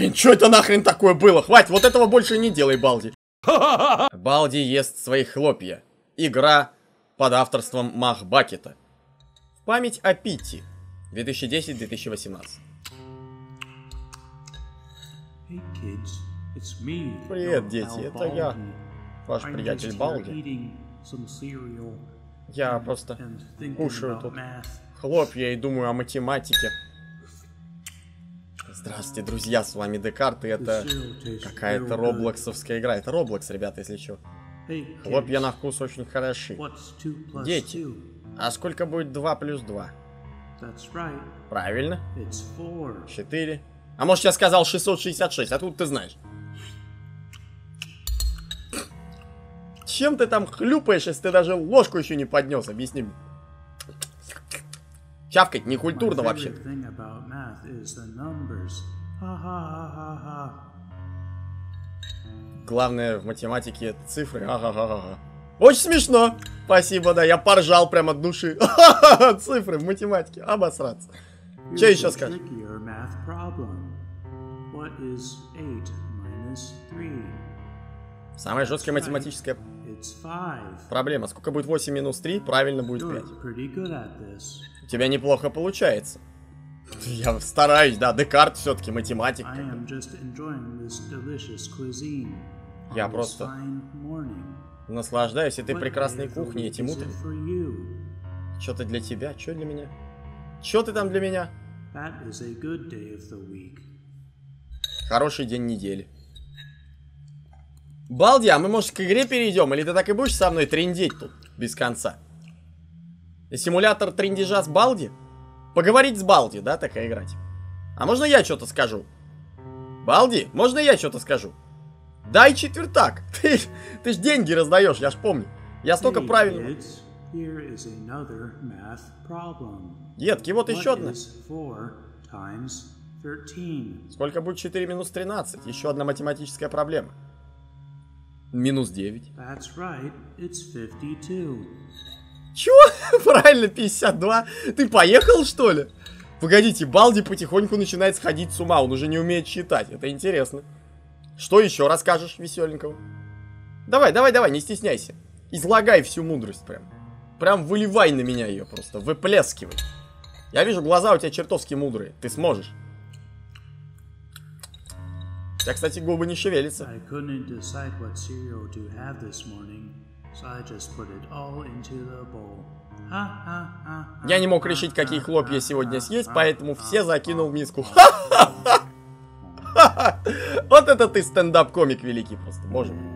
Блин, что это нахрен такое было? Хватит, вот этого больше не делай, Балди. Балди ест свои хлопья. Игра под авторством Махбакета. В память о Питти. 2010-2018. Привет, дети, это я, ваш приятель Балди. Я просто кушаю тут хлопья и думаю о математике. Здравствуйте, друзья, с вами Декарт, и это какая-то роблоксовская игра. Это Роблокс, ребята, если что. Хлопья на вкус очень хороши. Дети, а сколько будет 2 плюс 2? Правильно. 4. А может, я сказал 666, откуда ты знаешь? Чем ты там хлюпаешь, если ты даже ложку еще не поднес? Объясни мне. Чавкать некультурно вообще. Главное в математике это цифры. Ага-га-га-га. Очень смешно. Спасибо, да, я поржал прямо от души. Цифры в математике. Обосраться. Что еще скажешь? Самая жесткая математическая проблема. Сколько будет 8 минус 3? Правильно будет 5. У тебя неплохо получается. Я стараюсь, да. Декарт все-таки математик. Я просто наслаждаюсь этой прекрасной кухней, этим утром. Что-то для тебя, что для меня? Что ты там для меня? Хороший день недели. Балди, а мы, может, к игре перейдем? Или ты так и будешь со мной трындеть тут без конца? Симулятор трындежа с Балди? Поговорить с Балди, да, такая играть? А можно я что-то скажу? Балди, можно я что-то скажу? Дай четвертак. Ты ж деньги раздаешь, я ж помню. Я столько правильно... Детки, вот еще одна. Сколько будет 4 минус 13? Еще одна математическая проблема. Минус 9. Чего? Правильно, 52. Ты поехал, что ли? Погодите, Балди потихоньку начинает сходить с ума. Он уже не умеет считать. Это интересно. Что еще расскажешь веселенького? Давай, давай, давай, не стесняйся. Излагай всю мудрость прям. Прям выливай на меня ее просто. Выплескивай. Я вижу, глаза у тебя чертовски мудрые. Ты сможешь. У тебя, кстати, губы не шевелятся. Я не мог решить, какие хлопья сегодня съесть, поэтому все закинул в миску. Вот это ты стендап-комик великий просто, боже мой.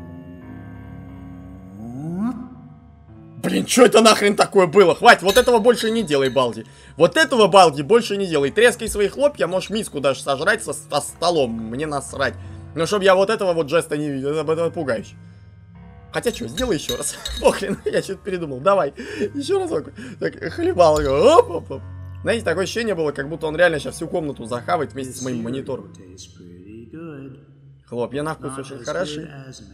Блин, что это нахрен такое было? Хватит, вот этого больше не делай, Балди. Вот этого, Балди, больше не делай. Трескай свои хлопья, можешь миску даже сожрать со столом. Мне насрать. Но чтобы я вот этого вот жеста не видел, это пугающе. Хотя что, сделай еще раз. Похрен, я что-то передумал. Давай, еще разок. Так, хлебал его. Оп-оп-оп. Знаете, такое ощущение было, как будто он реально сейчас всю комнату захавает вместе с моим монитором. Хлопья на вкус очень хороши.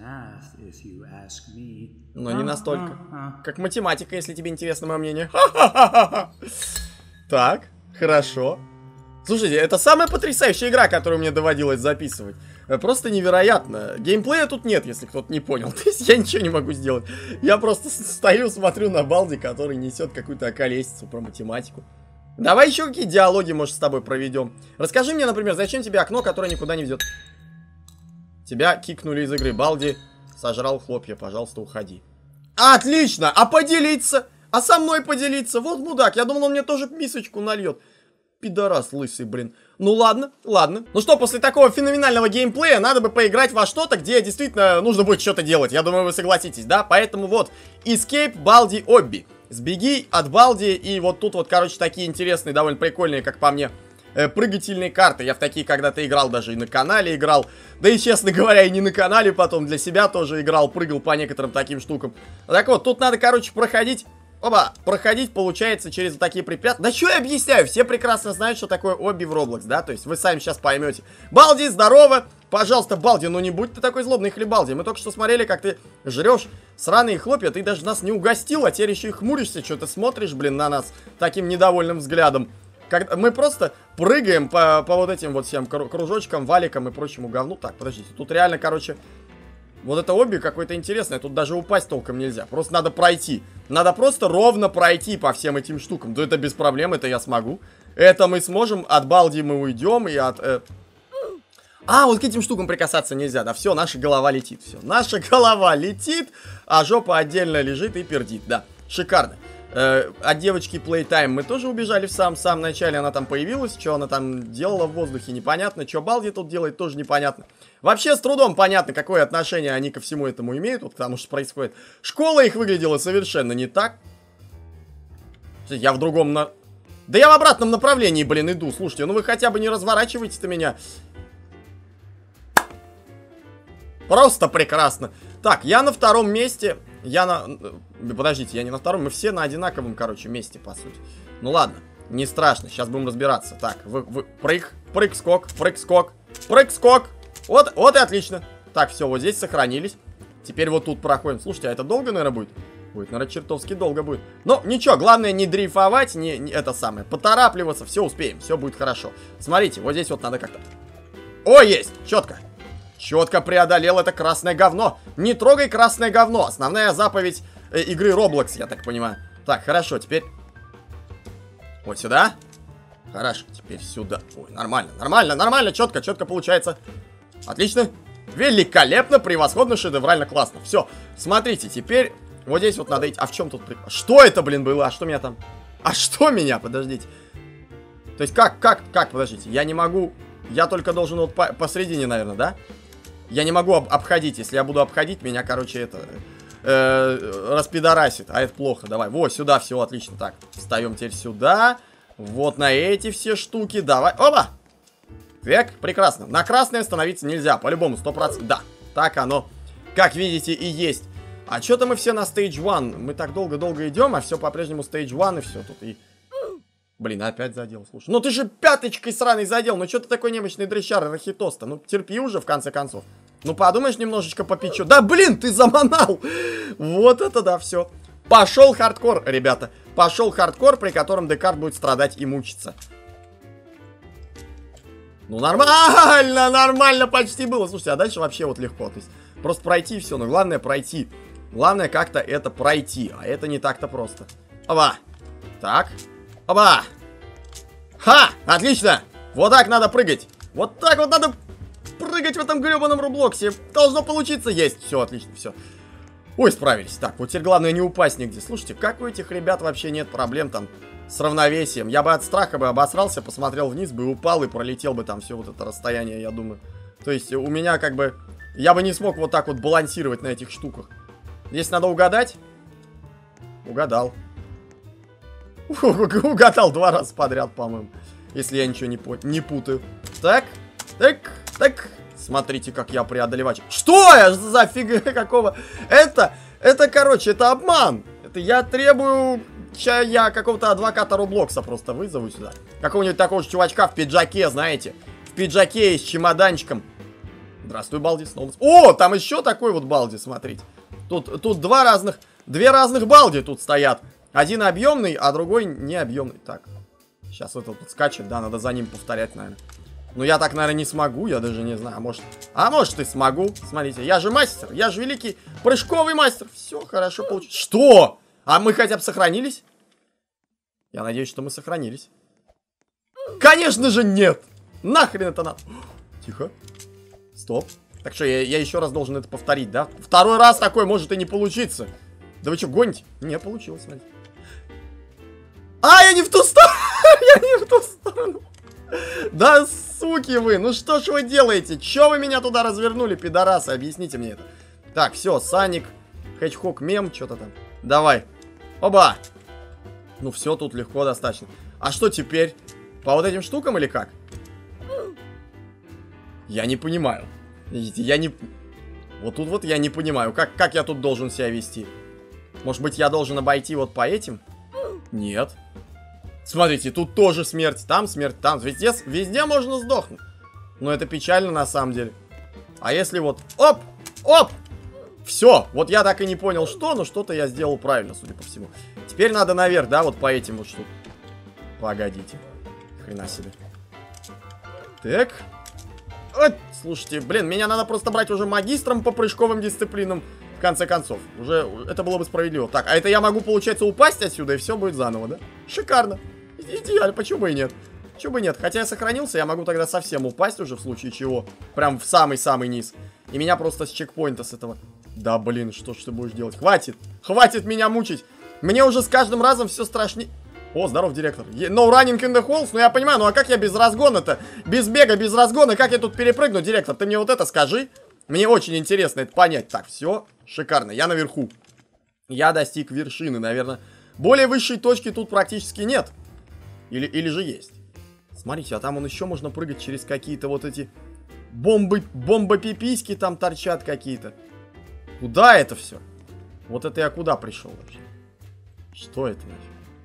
Но не настолько. Как математика, если тебе интересно мое мнение. Так, хорошо. Слушайте, это самая потрясающая игра, которую мне доводилось записывать. Просто невероятно. Геймплея тут нет, если кто-то не понял. То есть я ничего не могу сделать. Я просто стою, смотрю на Балди, который несет какую-то околесицу про математику. Давай еще какие диалоги, может, с тобой проведем. Расскажи мне, например, зачем тебе окно, которое никуда не ведет? Тебя кикнули из игры. Балди сожрал хлопья, пожалуйста, уходи. Отлично! А поделиться? А со мной поделиться? Вот мудак, я думал, он мне тоже мисочку нальет. Пидорас лысый, блин. Ну ладно, ладно. Ну что, после такого феноменального геймплея надо бы поиграть во что-то, где действительно нужно будет что-то делать. Я думаю, вы согласитесь, да? Поэтому вот, Escape Baldi Obby. Сбеги от Балди, и вот тут вот, короче, такие интересные, довольно прикольные, как по мне, прыгательные карты. Я в такие когда-то играл, даже и на канале играл. Да и, честно говоря, и не на канале, потом для себя тоже играл, прыгал по некоторым таким штукам. Так вот, тут надо, короче, проходить... Оба, проходить получается через такие препятствия. Да что я объясняю, все прекрасно знают, что такое обби в Roblox, да? То есть вы сами сейчас поймете. Балди, здорово! Пожалуйста, Балди, ну не будь ты такой злобный, хлебалди. Мы только что смотрели, как ты жрешь сраные хлопья. Ты даже нас не угостил, а теперь еще и хмуришься, что-то смотришь, блин, на нас таким недовольным взглядом. Мы просто прыгаем по вот этим вот всем кружочкам, валикам и прочему говну. Так, подождите, тут реально, короче, вот это обби какое-то интересное. Тут даже упасть толком нельзя. Просто надо пройти. Надо просто ровно пройти по всем этим штукам. Да это без проблем, это я смогу. Это мы сможем, от балди мы уйдем и от... вот к этим штукам прикасаться нельзя. Да все, наша голова летит. Все, наша голова летит, а жопа отдельно лежит и пердит. Да, шикарно. От девочки Playtime мы тоже убежали в самом начале. Она там появилась, что она там делала в воздухе, непонятно. Что балди тут делает, тоже непонятно. Вообще с трудом понятно, какое отношение они ко всему этому имеют, вот, потому что происходит. Школа их выглядела совершенно не так. Я в другом... Да я в обратном направлении, блин, иду. Слушайте, ну вы хотя бы не разворачивайте-то меня. Просто прекрасно. Так, я на втором месте. Подождите, я не на втором. Мы все на одинаковом, короче, месте, по сути. Ну ладно, не страшно. Сейчас будем разбираться. Так, прыг-скок, прыг-скок, прыг-скок. Вот и отлично. Так, все, вот здесь сохранились. Теперь вот тут проходим. Слушайте, а это долго, наверное, будет? Будет, наверное, чертовски долго будет. Но ничего, главное не дрейфовать, не это самое, поторапливаться. Все успеем, все будет хорошо. Смотрите, вот здесь вот надо как-то... О, есть, четко. Четко преодолел это красное говно. Не трогай красное говно. Основная заповедь игры Roblox, я так понимаю. Так, хорошо, теперь... Вот сюда. Хорошо, теперь сюда. Ой, нормально, нормально, нормально, четко, четко получается. Отлично. Великолепно, превосходно, шедеврально, классно. Все, смотрите, теперь вот здесь вот надо идти. А в чем тут прикол? Что это, блин, было? А что меня там? А что меня? Подождите. То есть как, подождите, я не могу... Я только должен вот посередине, наверное, да? Я не могу обходить. Если я буду обходить, меня, короче, это... распидорасит. А это плохо. Давай. Вот, сюда, все, отлично. Так, встаем теперь сюда. Вот на эти все штуки. Давай. Опа! Так, прекрасно. На красное становиться нельзя. По-любому, 100%. Да, так оно, как видите, и есть. А что-то мы все на Stage 1. Мы так долго-долго идем, а все по-прежнему Stage 1 и все тут. И... Блин, опять задел, слушай. Ну ты же пяточкой сраный задел. Ну что ты такой немощный дрыщар, рахитоста? Ну терпи уже, в конце концов. Ну подумаешь, немножечко попечу. Да блин, ты заманал! Вот это да, все. Пошел хардкор, ребята. Пошел хардкор, при котором Декарт будет страдать и мучиться. Ну нормально, нормально почти было. Слушайте, а дальше вообще вот легко. То есть просто пройти и все. Но главное пройти. Главное как-то это пройти. А это не так-то просто. Оба. Так. Оба. Ха! Отлично! Вот так надо прыгать. Вот так вот надо прыгать в этом гребаном Роблоксе. Должно получиться. Есть. Все, отлично, все. Ой, справились. Так, вот теперь главное не упасть нигде. Слушайте, как у этих ребят вообще нет проблем там с равновесием. Я бы от страха бы обосрался, посмотрел вниз бы, упал и пролетел бы там все вот это расстояние, я думаю. То есть у меня как бы... Я бы не смог вот так вот балансировать на этих штуках. Здесь надо угадать. Угадал. Угадал 2 раза подряд, по-моему. Если я ничего не путаю. Так, так, так. Смотрите, как я преодолеваю. Что я за фига какого? Это, короче, это обман. Это я требую... Сейчас я какого-то адвоката Роблокса просто вызову сюда. Какого-нибудь такого же чувачка в пиджаке, знаете. В пиджаке и с чемоданчиком. Здравствуй, Балди, снова. О, там еще такой вот Балди, смотрите. Тут две разных Балди тут стоят. Один объемный, а другой не объемный. Так, сейчас этот подскачет, да, надо за ним повторять, наверное. Ну, я так, наверное, не смогу, я даже не знаю. А может и смогу. Смотрите, я же мастер, я же великий прыжковый мастер. Все хорошо получилось. Что? А мы хотя бы сохранились? Я надеюсь, что мы сохранились. Конечно же нет! Нахрен это надо? Тихо. Стоп. Так что, я еще раз должен это повторить, да? Второй раз такой может и не получиться. Да вы что, гоните? Не получилось, смотрите. А, я не в ту сторону! Я не в ту сторону! Да, суки вы! Ну что ж вы делаете? Че вы меня туда развернули, пидорасы? Объясните мне это. Так, все, Саник, Хэтчхок, мем, что-то там. Давай. Оба! Ну все, тут легко достаточно. А что теперь? По вот этим штукам или как? Я не понимаю. Я не... Вот тут вот я не понимаю, как я тут должен себя вести. Может быть, я должен обойти вот по этим? Нет. Смотрите, тут тоже смерть, там. Везде можно сдохнуть. Но это печально на самом деле. А если вот... Оп! Оп! Все, вот я так и не понял, что, но что-то я сделал правильно, судя по всему. Теперь надо наверх, да, вот по этим вот штукам. Погодите. Хрена себе. Так. Вот, слушайте, блин, меня надо просто брать уже магистром по прыжковым дисциплинам. В конце концов. Уже это было бы справедливо. Так, а это я могу, получается, упасть отсюда, и все будет заново, да? Шикарно. Идеально, почему бы и нет? Почему бы и нет? Хотя я сохранился, я могу тогда совсем упасть уже, в случае чего. Прям в самый-самый низ. И меня просто с чекпоинта с этого... Да, блин, что ж ты будешь делать? Хватит! Хватит меня мучить! Мне уже с каждым разом все страшнее... О, здоров, директор. No running in the halls. Ну, я понимаю, ну а как я без разгона-то? Без бега, без разгона, как я тут перепрыгну, директор? Ты мне вот это скажи. Мне очень интересно это понять. Так, все, шикарно. Я наверху. Я достиг вершины, наверное. Более высшей точки тут практически нет. Или же есть. Смотрите, а там он еще можно прыгать через какие-то вот эти бомбопиписьки там торчат какие-то. Куда это все? Вот это я куда пришел вообще? Что это нафиг?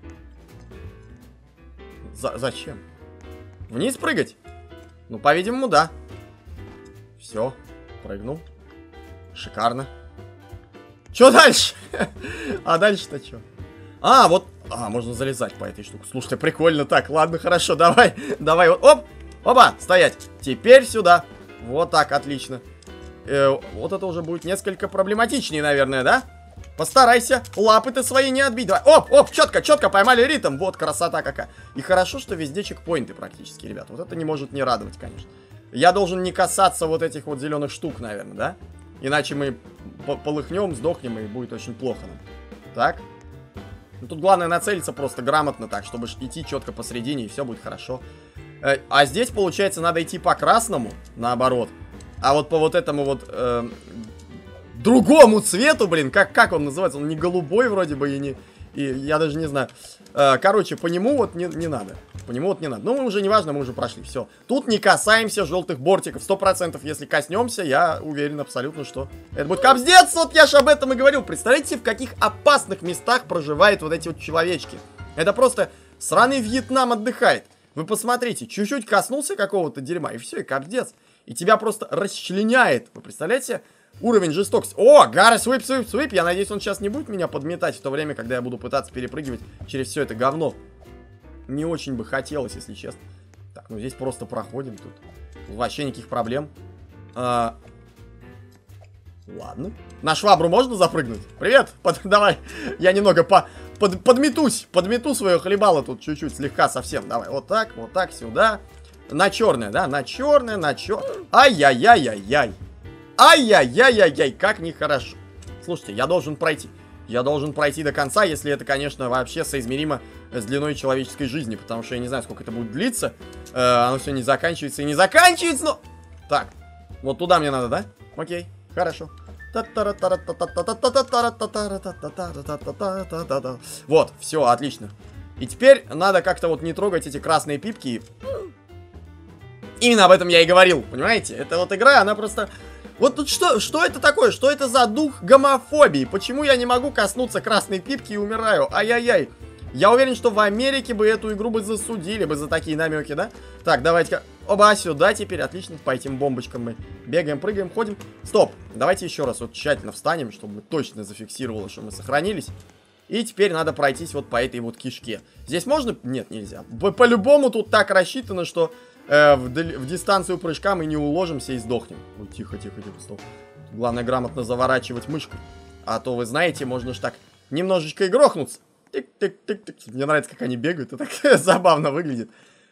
Зачем? Вниз прыгать? Ну, по-видимому, да. Все, прыгнул. Шикарно. Что дальше? А дальше-то что? А, вот... А, можно залезать по этой штуке. Слушайте, прикольно. Так, ладно, хорошо, давай. Давай, вот, оп, опа, стоять. Теперь сюда. Вот так, отлично. Вот это уже будет несколько проблематичнее, наверное, да? Постарайся лапы-то свои не отбить. Давай. Оп, оп, четко поймали ритм. Вот красота какая. И хорошо, что везде чекпоинты практически, ребят. Вот это не может не радовать, конечно. Я должен не касаться вот этих вот зеленых штук, наверное, да? Иначе мы полыхнем, сдохнем, и будет очень плохо нам. Так. Ну, тут главное нацелиться просто грамотно так, чтобы идти четко посередине, и все будет хорошо. А здесь, получается, надо идти по красному, наоборот. А вот по вот этому вот... другому цвету, блин, как он называется? Он не голубой вроде бы и не... И я даже не знаю. Короче, по нему вот не надо. По нему вот не надо. Ну, уже не важно, мы уже прошли. Все. Тут не касаемся желтых бортиков. 100%, если коснемся, я уверен абсолютно, что это будет капздец. Вот я же об этом и говорил. Представляете, в каких опасных местах проживают вот эти вот человечки. Это просто сраный Вьетнам отдыхает. Вы посмотрите, чуть-чуть коснулся какого-то дерьма, и все, и капздец. И тебя просто расчленяет. Вы представляете? Уровень жестокости. О, Гара, свип. Я надеюсь, он сейчас не будет меня подметать в то время, когда я буду пытаться перепрыгивать через все это говно. Не очень бы хотелось, если честно. Так, ну здесь просто проходим тут. Вообще никаких проблем. Ладно. На швабру можно запрыгнуть? Привет, давай. Я немного подмету свое хлебало тут чуть-чуть, слегка совсем. Давай, вот так, сюда. На черное, да? На черное. Ай-яй-яй-яй-яй. Ай-яй-яй-яй-яй, как нехорошо. Слушайте, я должен пройти. Я должен пройти до конца, если это, конечно, вообще соизмеримо с длиной человеческой жизни. Потому что я не знаю, сколько это будет длиться. Оно все не заканчивается и не заканчивается, но... Так, вот туда мне надо, да? Окей, хорошо. Вот, все, отлично. И теперь надо как-то вот не трогать эти красные пипки. Именно об этом я и говорил, понимаете? Это вот игра, она просто... Вот тут что это такое? Что это за дух гомофобии? Почему я не могу коснуться красной пипки и умираю? Ай-яй-яй. Я уверен, что в Америке бы эту игру бы засудили бы за такие намеки, да? Так, давайте-ка... Оба, сюда теперь, отлично. По этим бомбочкам мы бегаем, прыгаем, ходим. Стоп, давайте еще раз вот тщательно встанем, чтобы точно зафиксировало, что мы сохранились. И теперь надо пройтись вот по этой вот кишке. Здесь можно? Нет, нельзя. По-любому тут так рассчитано, что... в дистанцию прыжка мы не уложимся и сдохнем. Ой, тихо, стоп. Главное грамотно заворачивать мышкой. А то, вы знаете, можно ж так немножечко и грохнуться. Тик-тик-тик-тик. Мне нравится, как они бегают. Это так забавно выглядит.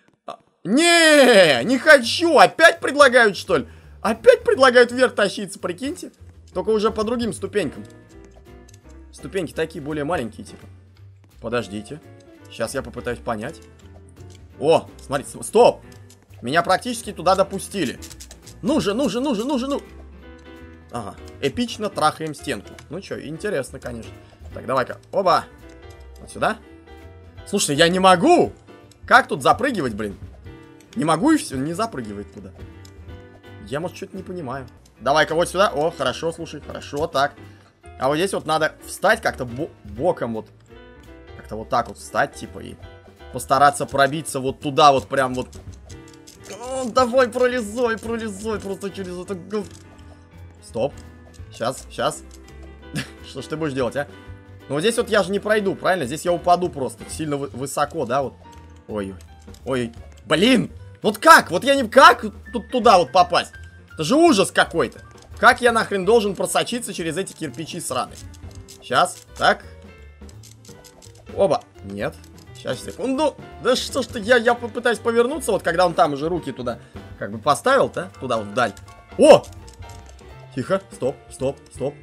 Не хочу. Опять предлагают, что ли? Опять предлагают вверх тащиться, прикиньте. Только уже по другим ступенькам. Ступеньки такие более маленькие, типа. Подождите. Сейчас я попытаюсь понять. О, смотрите, стоп. Меня практически туда допустили. Ну же. Ага, эпично трахаем стенку. Ну чё, интересно, конечно. Так, давай-ка, оба. Вот сюда. Слушай, я не могу. Как тут запрыгивать, блин? Не могу и все, не запрыгивает туда. Я, может, что-то не понимаю. Давай-ка вот сюда. О, хорошо, слушай, хорошо, так. А вот здесь вот надо встать как-то боком вот. Как-то вот так вот встать, типа, и постараться пробиться вот туда вот прям вот. О, давай, пролезай, просто через это... Стоп. Сейчас. Что ж ты будешь делать, а? Ну, вот здесь вот я же не пройду, правильно? Здесь я упаду просто. Сильно высоко, да, вот. Ой. Блин! Вот как? Вот я не... Как тут туда вот попасть? Это же ужас какой-то. Как я нахрен должен просочиться через эти кирпичи сраные? Сейчас. Так. Оба. Нет. Сейчас, секунду. Да что ж ты, я попытаюсь повернуться, вот когда он там уже руки туда как бы поставил, да? Туда вот вдаль. О! Тихо. Стоп, стоп, стоп.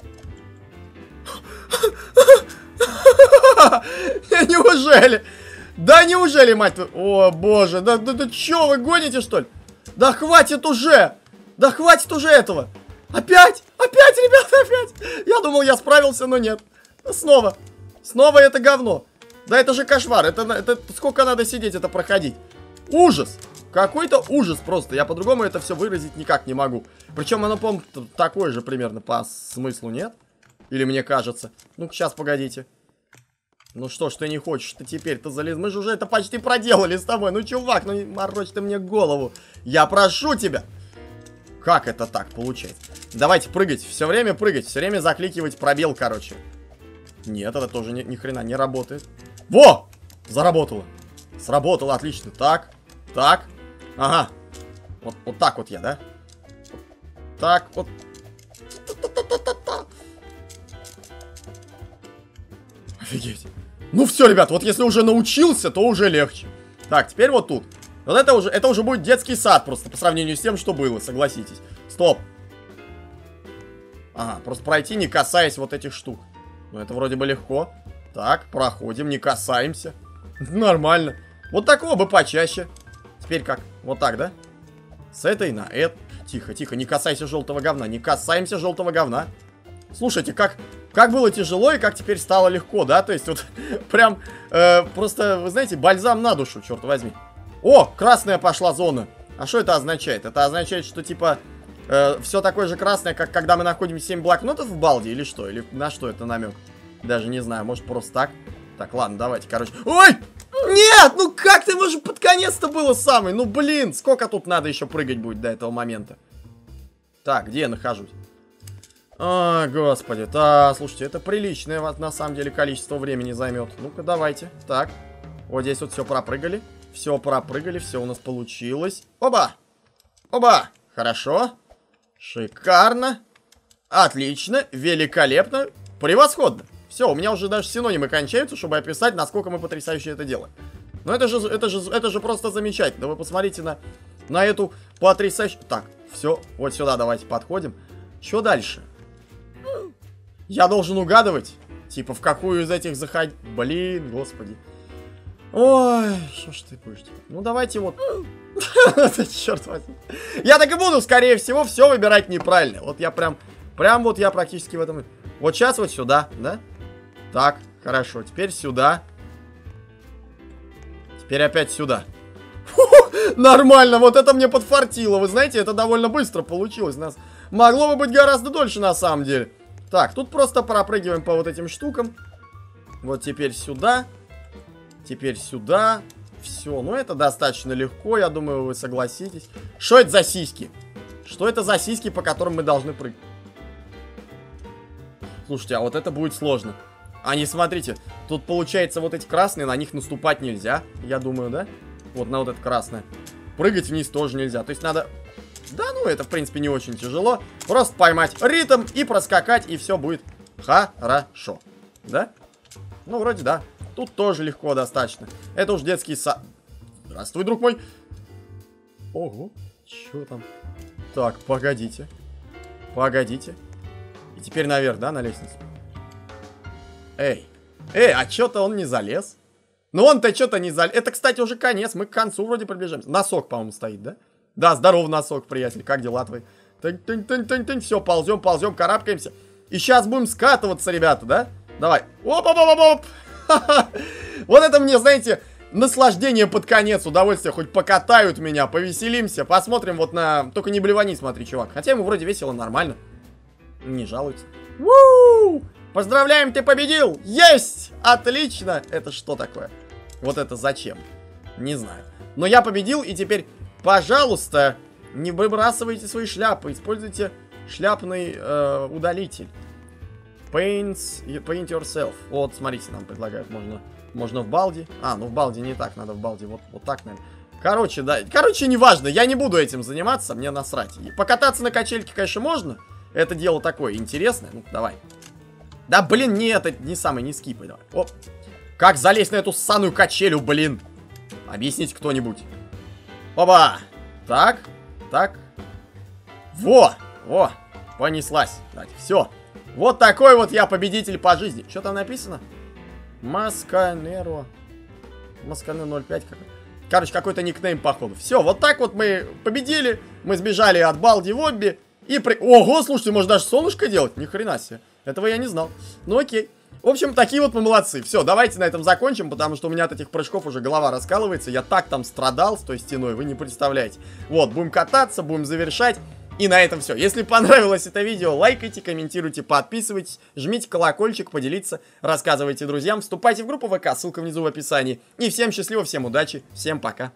Неужели? Да неужели, мать твою? О, боже, да чё, вы гоните, что ли? Да хватит уже! Да хватит уже этого! Опять! Опять, ребята, опять! Я думал, я справился, но нет. Снова. Снова это говно. Да это же кошмар. Это сколько надо сидеть, это проходить? Ужас! Какой-то ужас просто. Я по-другому это все выразить никак не могу. Причем оно, по-моему, такое же примерно по смыслу, нет? Или мне кажется? Ну-ка, сейчас, погодите. Ну что ж ты не хочешь-то теперь-то залез? Мы же уже это почти проделали с тобой. Ну, чувак, ну морочь ты мне голову. Я прошу тебя. Как это так получается? Давайте прыгать. Все время прыгать. Все время закликивать пробел, короче. Нет, это тоже ни хрена не работает. Во! Заработало. Сработало, отлично. Так. Так. Ага. Вот так вот я, да? Так вот. Офигеть. Ну все, ребят, вот если уже научился, то уже легче. Так, теперь вот тут. Вот это уже будет детский сад просто по сравнению с тем, что было, согласитесь. Стоп. Ага, просто пройти, не касаясь вот этих штук. Ну это вроде бы легко. Так, проходим, не касаемся. Нормально. Вот такого бы почаще. Теперь как? Вот так, да? С этой на это. Тихо, тихо, не касайся желтого говна. Не касаемся желтого говна. Слушайте, как было тяжело и как теперь стало легко, да? То есть вот прям просто, вы знаете, бальзам на душу, черт возьми. О, красная пошла зона. А что это означает? Это означает, что типа все такое же красное, как когда мы находим 7 блокнотов в балде или что? Или на что это намек? Даже не знаю, может просто так. Так, ладно, давайте, короче. Ой! Нет, ну как ты можешь под конец-то было самый? Ну блин, сколько тут надо еще прыгать будет до этого момента? Так, где я нахожусь? А, господи, да, слушайте, это приличное на самом деле количество времени займет. Ну-ка, давайте. Так, вот здесь вот все пропрыгали. Все пропрыгали, все у нас получилось. Оба! Оба! Хорошо. Шикарно. Отлично, великолепно, превосходно. Все, у меня уже даже синонимы кончаются, чтобы описать, насколько мы потрясающе это делаем. Но это же просто замечательно. Вы посмотрите на эту потрясающую... Так, все, вот сюда давайте подходим. Что дальше? Я должен угадывать, типа, в какую из этих заходить. Блин, господи. Ой, что ж ты будешь делать? Ну, давайте вот... Черт возьми. Я так и буду, скорее всего, все выбирать неправильно. Вот я прям вот я практически в этом... Вот сейчас вот сюда, да? Так, хорошо. Теперь сюда. Теперь опять сюда. Нормально, вот это мне подфартило. Вы знаете, это довольно быстро получилось. Нас могло бы быть гораздо дольше на самом деле. Так, тут просто пропрыгиваем по вот этим штукам. Вот теперь сюда. Теперь сюда. Все, ну это достаточно легко, я думаю, вы согласитесь. Что это за сиськи? Что это за сиськи, по которым мы должны прыгать? Слушайте, а вот это будет сложно. Они, смотрите, тут получается вот эти красные, на них наступать нельзя, я думаю, да? Вот на вот это красное. Прыгать вниз тоже нельзя, то есть надо... Да, ну это, в принципе, не очень тяжело. Просто поймать ритм и проскакать, и все будет хорошо. Да? Ну, вроде да. Тут тоже легко достаточно. Это уж детский сад. Здравствуй, друг мой. Ого, что там? Так, погодите. Погодите. И теперь наверх, да, на лестницу? Эй, а что-то он не залез. Ну он-то что-то не залез. Это, кстати, уже конец. Мы к концу вроде приближаемся. Носок, по-моему, стоит, да? Да, здорово, носок, приятель. Как дела твои? Тынь-тынь-тынь-тынь. Все, ползем, карабкаемся. И сейчас будем скатываться, ребята, да? Давай. Оп-оп-оп-оп. Вот это мне, знаете, наслаждение под конец, удовольствие. Хоть покатают меня, повеселимся. Посмотрим вот на... Только не блевани, смотри, чувак. Хотя ему вроде весело, нормально. Не жалуется. У-у-у! Поздравляем, ты победил! Есть! Отлично! Это что такое? Вот это зачем? Не знаю. Но я победил, и теперь, пожалуйста, не выбрасывайте свои шляпы. Используйте шляпный удалитель. Paint yourself. Вот, смотрите, нам предлагают. Можно в балде. А, ну в балде не так. Надо в балде вот так, наверное. Короче, да. Короче, неважно. Я не буду этим заниматься. Мне насрать. И покататься на качельке, конечно, можно. Это дело такое интересное. Ну, давай. Да, блин, нет, это не самый, не скипай. Давай. Оп. Как залезть на эту ссаную качелю, блин? Объясните кто-нибудь. Оба. Так. Так. Во. Во. Понеслась. Все. Вот такой вот я победитель по жизни. Что там написано? Масканеро. Масканеро 05 какой. Короче, какой-то никнейм, походу. Все, вот так вот мы победили. Мы сбежали от Балди Вобби. И Ого, слушайте, можно даже солнышко делать? Ни хрена себе. Этого я не знал. Ну окей. В общем, такие вот мы молодцы. Все, давайте на этом закончим, потому что у меня от этих прыжков уже голова раскалывается. Я так там страдал с той стеной, вы не представляете. Вот, будем кататься, будем завершать. И на этом все. Если понравилось это видео, лайкайте, комментируйте, подписывайтесь, жмите колокольчик, поделиться, рассказывайте друзьям, вступайте в группу ВК, ссылка внизу в описании. И всем счастливо, всем удачи, всем пока.